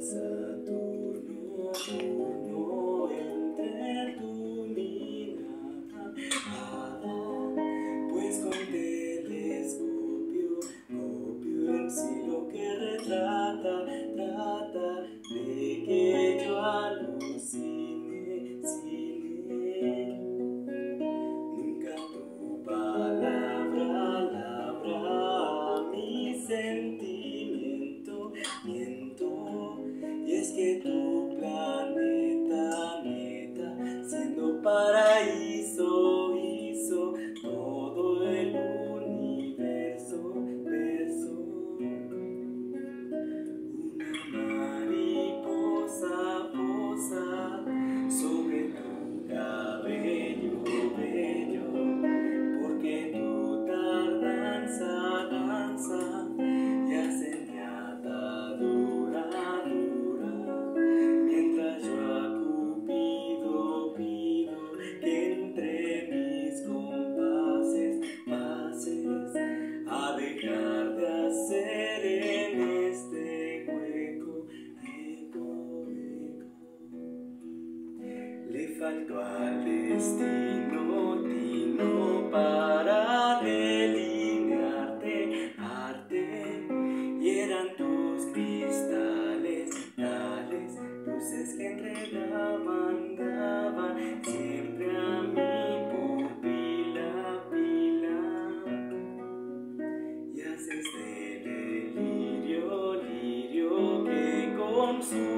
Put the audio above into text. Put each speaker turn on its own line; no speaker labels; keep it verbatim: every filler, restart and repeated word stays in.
Saturno, turno entre tu mirada, pues con telescopio copio en sí lo que retrata, trata de que yo alucine, cine. Nunca tu palabra labra mi sentimiento, miento. Y es que tu planeta, meta, siendo paraíso, hizo todo el universo, verso. Una mariposa posa sobre tu cabello bello, porque tu tardanza danza y hace mi atadura dura, mientras yo a Cupido pido que entre mis compases pases a dejar de hacer en este hueco eco, eco. Le faltó al destino tino para delinearte arte, y eran tus cristales tales luces que enredaban, daban siempre a mi pupila, pila. Y haces del delirio, lirio que consume